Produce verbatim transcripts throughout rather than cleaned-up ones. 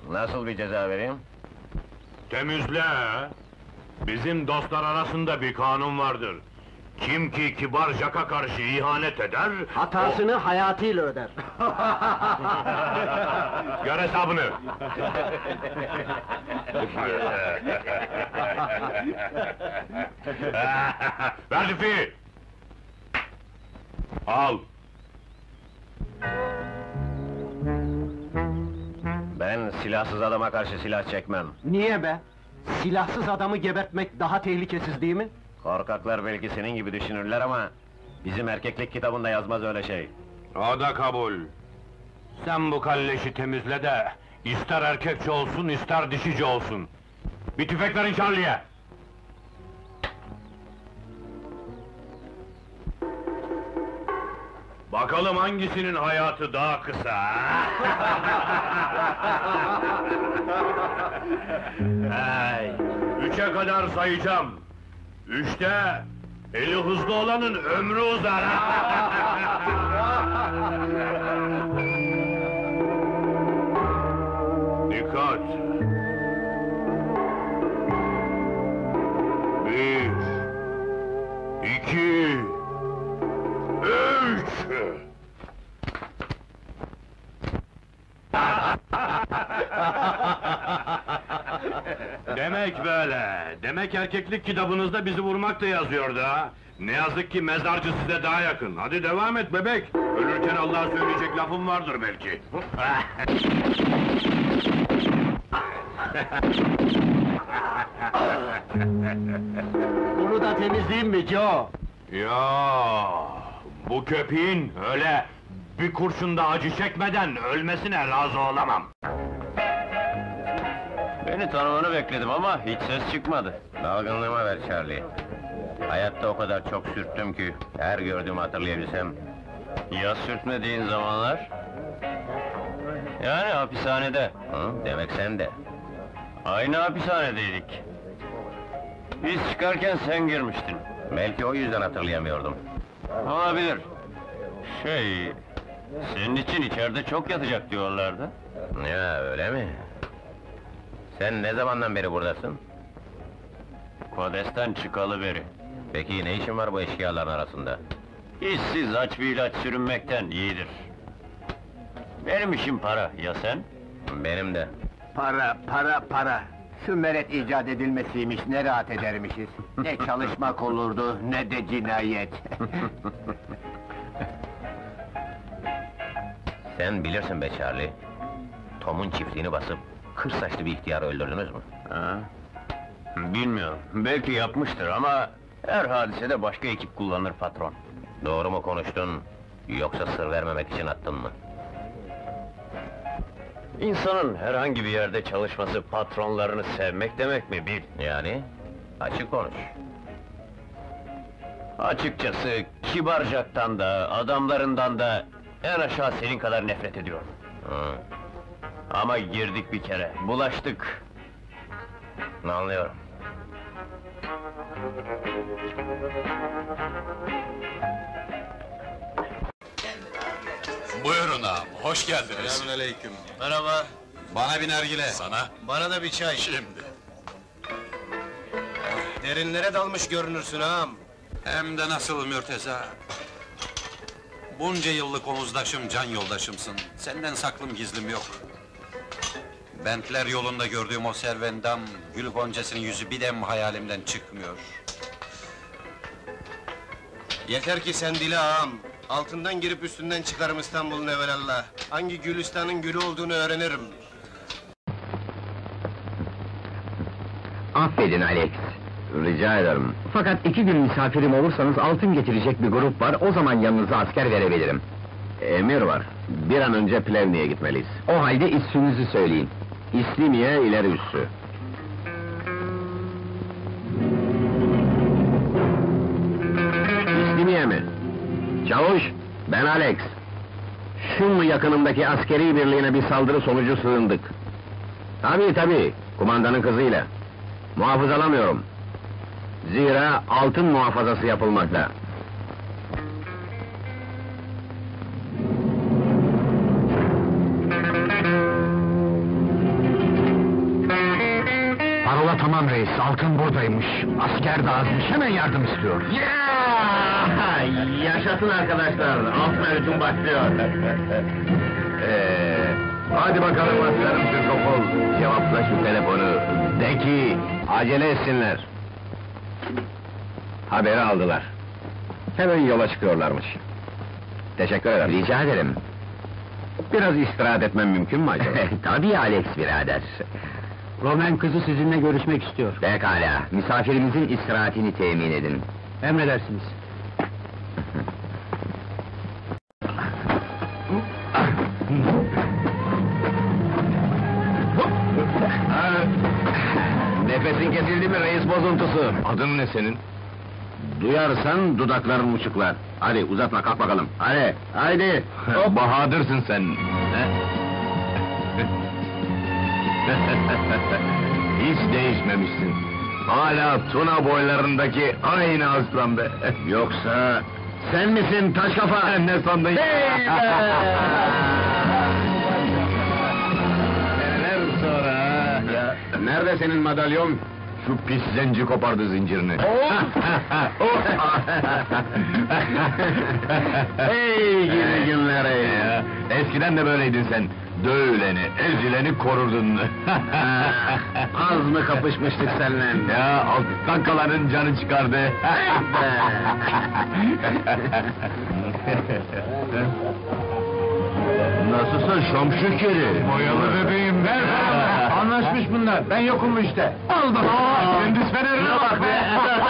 Nasıl bir ceza vereyim? Temizle! Bizim dostlar arasında bir kanun vardır. Kim ki kibar Jack'a karşı ihanet eder... Hatasını hayatıyla öder. o- Gör hesabını! Ver lüfi! Al! Ben silahsız adama karşı silah çekmem. Niye be? Silahsız adamı gebertmek daha tehlikesiz değil mi? Korkaklar belki senin gibi düşünürler ama... ...bizim erkeklik kitabında yazmaz öyle şey. O da kabul! Sen bu kalleşi temizle de... ...ister erkekçe olsun, ister dişice olsun! Bir tüfek verin Charlie'ye! Bakalım hangisinin hayatı daha kısa? Ay, üçe kadar sayacağım. Üçte, eli hızlı olanın ömrü uzar. Dikkat! Bir, iki, üç! Demek böyle, demek erkeklik kitabınızda bizi vurmak da yazıyordu ha? Ne yazık ki mezarcı size daha yakın. Hadi devam et bebek! Ölürken Allah'a söyleyecek lafım vardır belki. Bunu da temizleyeyim mi Joe? Ya, bu köpeğin öyle bir kurşunda acı çekmeden ölmesine razı olamam. Beni tanımanı bekledim ama hiç ses çıkmadı. Dalgınlığıma ver Charlie. Hayatta o kadar çok sürttüm ki... ...her gördüğümü hatırlayabilsem... Ya sürtmediğin zamanlar? Yani hapishanede. Hı, demek sen de. Aynı hapishanedeydik. Biz çıkarken sen girmiştin. Belki o yüzden hatırlayamıyordum. Olabilir. Şey... Senin için içeride çok yatacak diyorlardı. Ya öyle mi? Sen ne zamandan beri buradasın? Kodes'ten çıkalı beri. Peki ne işin var bu eşkıyaların arasında? İşsiz aç bir ilaç sürünmekten iyidir. Benim işim para, ya sen? Benim de. Para, para, para! Şu meret icat edilmesiymiş, ne rahat edermişiz! Ne çalışmak olurdu, ne de cinayet! Sen bilirsin be Charlie. Tom'un çiftliğini basıp... ...kır saçlı bir ihtiyarı öldürdünüz mü? Ha? Bilmiyorum, belki yapmıştır ama... ...her hadisede başka ekip kullanır patron. Doğru mu konuştun, yoksa sır vermemek için attın mı? İnsanın herhangi bir yerde çalışması, patronlarını sevmek demek mi bil? Yani? Açık konuş. Açıkçası, kibarcaktan da, adamlarından da... ...en aşağı senin kadar nefret ediyorum. Hı. Ama girdik bir kere, bulaştık. Anlıyorum. Buyurun ağam, hoş geldiniz. Selamünaleyküm. Merhaba. Bana bir nargile. Sana? Bana da bir çay. Şimdi. Derinlere dalmış görünürsün ağam. Hem de nasıl Mürteza? Bunca yıllık omuzdaşım, can yoldaşımsın. Senden saklım gizlim yok. Bentler yolunda gördüğüm o servendam, gül goncasının yüzü bir dem hayalimden çıkmıyor. Yeter ki sen dile ağam. Altından girip üstünden çıkarım İstanbul'un evelallah. Hangi gülistanın gülü olduğunu öğrenirim. Affedin Alex, rica ederim. Fakat iki gün misafirim olursanız altın getirecek bir grup var, o zaman yanınıza asker verebilirim. Emir var, bir an önce Plevni'ye gitmeliyiz. O halde isminizi söyleyin. İslimiye ileri üssü. İslimiye mi? Çavuş, ben Alex. Şunlu yakınımdaki askeri birliğine bir saldırı sonucu sığındık. Tabii tabii, kumandanın kızıyla. Muhafızalamıyorum. Zira altın muhafazası yapılmakta. Aman reis, altın buradaymış. Asker de azmış, hemen yardım istiyor. Ya! Yaşasın arkadaşlar, altın öğütüm başlıyor. ee, hadi bakalım aslanım Türkopol, cevapla şu telefonu. De ki, acele etsinler. Haberi aldılar. Hemen yola çıkıyorlarmış. Teşekkür ederim. Rica ederim. Biraz istirahat etmem mümkün mü acaba? Tabii Alex birader. Roman kızı sizinle görüşmek istiyor. Pekala, misafirimizin istirahatini temin edin. Emredersiniz. Nefesin kesildi mi reis bozuntusu? Adın ne senin? Duyarsan dudakların uçuklar. Hadi uzatma, kalk bakalım. Hadi, haydi. Bahadır'sın sen. Hiç değişmemişsin. Hala Tuna boylarındaki aynı aslan be. Yoksa sen misin taş kafa? Ne sandın? Seneler sonra. Ya, nerede senin madalyon? Şu pis zenci kopardı zincirini. Hey gidi günler ey! Eskiden de böyleydin sen. Dövüleni, ezileni korurdun. Az mı kapışmıştık seninle? Ya, alttan kalanın canı çıkardı. Nasılsın şom şekeri? Boyalı bebeğim, ver bana! Anlaşmış bunlar, ben yokum mu işte? Al bakalım! Gündüz fenerine bak be!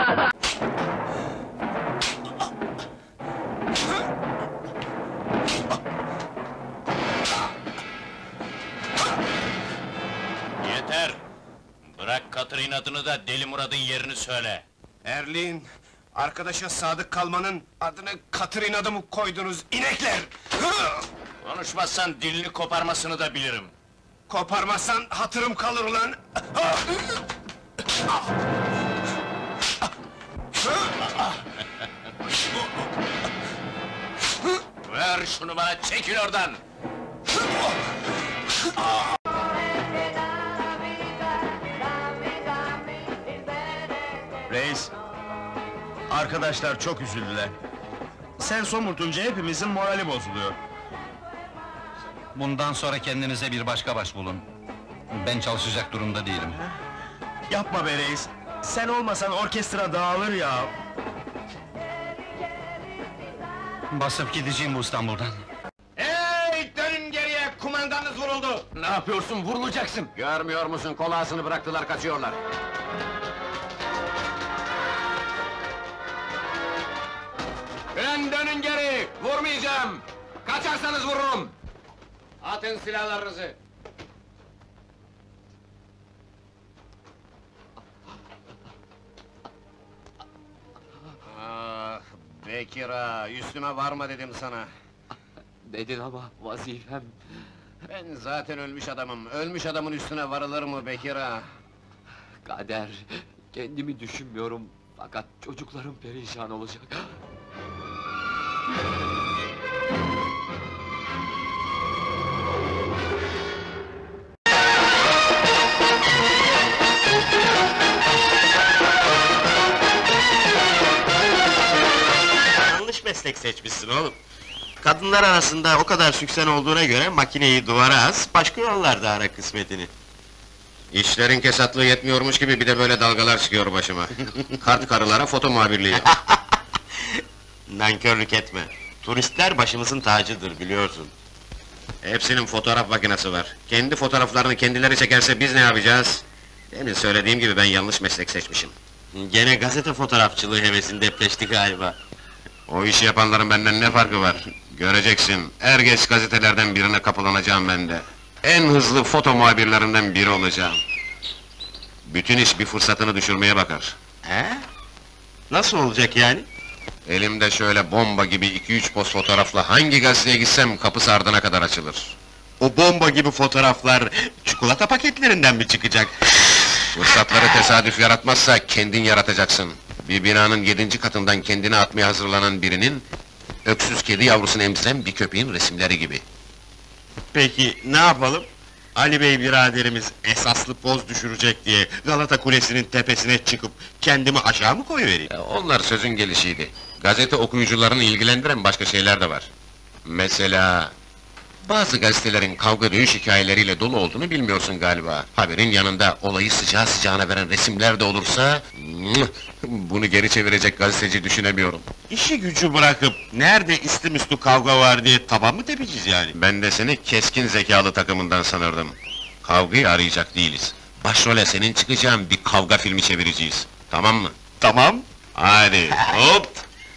Yeter! Bırak katır inadını da Deli Murat'ın yerini söyle. Erliğin, arkadaşa sadık kalmanın adını katır inadı mı koydunuz inekler? Hı! Konuşmazsan dilini koparmasını da bilirim. Koparmazsan hatırım kalır ulan! Ver şunu bana, çekil oradan! Reis, arkadaşlar çok üzüldüler. Sen somurtunca hepimizin morali bozuluyor. Bundan sonra kendinize bir başka baş bulun. Ben çalışacak durumda değilim. Yapma be reis, sen olmasan orkestra dağılır ya. Basıp gideceğim bu İstanbul'dan. Hey! Dönün geriye! Kumandanınız vuruldu! Ne yapıyorsun, vurulacaksın! Görmüyor musun, kolasını bıraktılar, kaçıyorlar! Ulan dönün geri! Vurmayacağım! Kaçarsanız vururum! Atın silahlarınızı! Ah, Bekir ağa, üstüme varma dedim sana. Dedin ama vazifem... Ben zaten ölmüş adamım, ölmüş adamın üstüne varılır mı Bekir ağa? Kader, kendimi düşünmüyorum. Fakat çocuklarım perişan olacak. Yanlış meslek seçmişsin oğlum. Kadınlar arasında o kadar süksen olduğuna göre makineyi duvara as, başka yollarda ara kısmetini. İşlerin kesatlığı yetmiyormuş gibi bir de böyle dalgalar çıkıyor başıma. Kart karılara foto muhabirliği. Nankörlük etme. Turistler başımızın tacıdır biliyorsun. Hepsinin fotoğraf makinesi var. Kendi fotoğraflarını kendileri çekerse biz ne yapacağız? Demin söylediğim gibi ben yanlış meslek seçmişim. Gene gazete fotoğrafçılığı hevesini depreşti galiba. O işi yapanların benden ne farkı var? Göreceksin, er geç gazetelerden birine kapılanacağım ben de. En hızlı foto muhabirlerinden biri olacağım. Bütün iş bir fırsatını düşürmeye bakar. He? Nasıl olacak yani? Elimde şöyle bomba gibi iki üç poz fotoğrafla hangi gazeteye gitsem kapısı ardına kadar açılır. O bomba gibi fotoğraflar çikolata paketlerinden mi çıkacak? Fırsatları tesadüf yaratmazsa kendin yaratacaksın. Bir binanın yedinci katından kendini atmaya hazırlanan birinin... ...öksüz kedi yavrusunu emziren bir köpeğin resimleri gibi. Peki ne yapalım? Ali Bey biraderimiz esaslı poz düşürecek diye Galata Kulesi'nin tepesine çıkıp kendimi aşağı mı koyuvereyim? E, Onlar sözün gelişiydi. Gazete okuyucularını ilgilendiren başka şeyler de var. Mesela... Bazı gazetelerin kavga dövüş hikayeleriyle dolu olduğunu bilmiyorsun galiba. Haberin yanında olayı sıcağı sıcağına veren resimler de olursa... mwah, Bunu geri çevirecek gazeteci düşünemiyorum. İşi gücü bırakıp nerede istimüstü kavga var diye taban mı tepeceğiz yani? Ben de seni keskin zekalı takımından sanırdım. Kavgayı arayacak değiliz. Başrole senin çıkacağın bir kavga filmi çevireceğiz. Tamam mı? Tamam. Hadi, hop!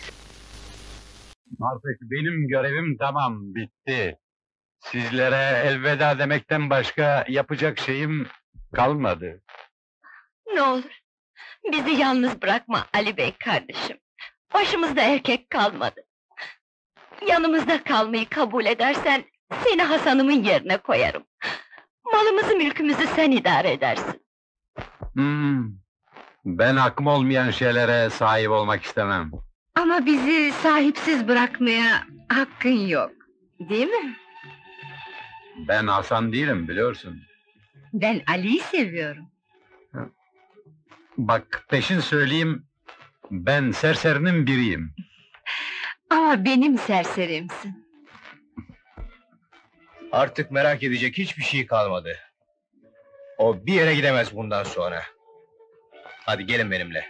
Artık benim görevim tamam, bitti. Sizlere elveda demekten başka yapacak şeyim kalmadı. Ne olur, bizi yalnız bırakma Ali Bey kardeşim. Başımızda erkek kalmadı. Yanımızda kalmayı kabul edersen, seni Hasan'ımın yerine koyarım. Malımızı mülkümüzü sen idare edersin. Hmm. Ben hakkım olmayan şeylere sahip olmak istemem. Ama bizi sahipsiz bırakmaya hakkın yok, değil mi? Ben Hasan değilim, biliyorsun. Ben Ali'yi seviyorum. Bak, peşin söyleyeyim, ben serserinin biriyim. Ama benim serserimsin. Artık merak edecek hiçbir şey kalmadı. O bir yere gidemez bundan sonra. Hadi gelin benimle.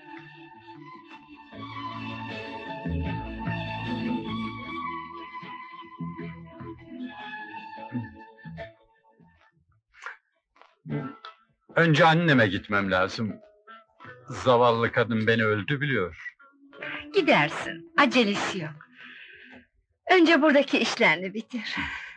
Önce anneme gitmem lazım. Zavallı kadın beni öldü biliyor. Gidersin, acelesi yok. Önce buradaki işlerini bitir.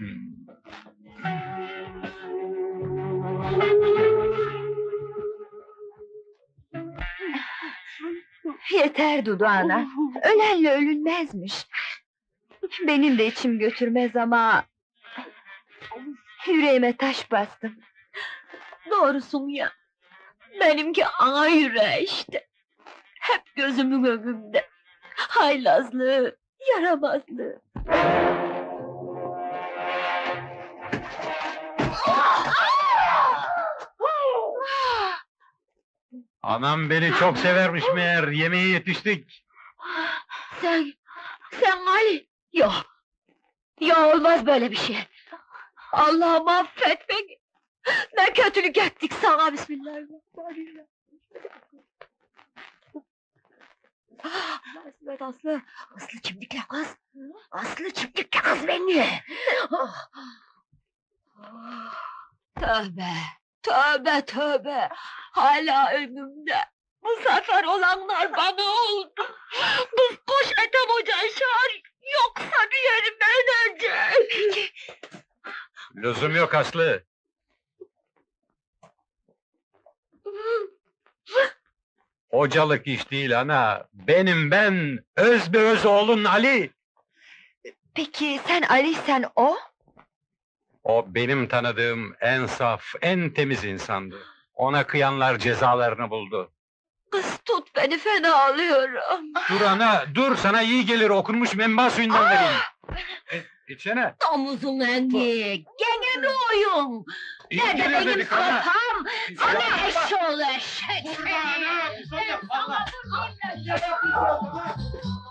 Yeter Dudu ana, ölenle ölünmezmiş. Benim de içim götürmez ama... Yüreğime taş bastım. Doğrusun ya, benimki ana yüreği işte. Hep gözümün önünde. Haylazlığı, yaramazlığı. Anam beni çok severmiş meğer, yemeğe yetiştik. Sen, sen Ali! Yok! Ya olmaz böyle bir şey! Allah'ım affet beni! Ne kötülük ettik sana, bismillahirrahmanirrahim! Aslı, Aslı! Aslı çimdikle kız! Aslı çimdikle kız beni! Tövbe! Tövbe tövbe! Hala önümde! Bu sefer olanlar bana oldu! Kız koş Ethem Hoca'yı çağır! Yoksa bir yerimden ölecek! Lüzum yok Aslı. Hocalık iş değil ana. Benim ben, öz be öz oğlun Ali. Peki sen Ali'sen o? O benim tanıdığım en saf, en temiz insandı. Ona kıyanlar cezalarını buldu. Kız tut beni, fena alıyorum! Dur ana, dur, sana iyi gelir, okunmuş menba suyundan vereyim. E, içsene. Domuzun engi, gene mi oyun? İyi Nerede gelir benim dedik ana. sopam? Ana eşşoğlu eşek!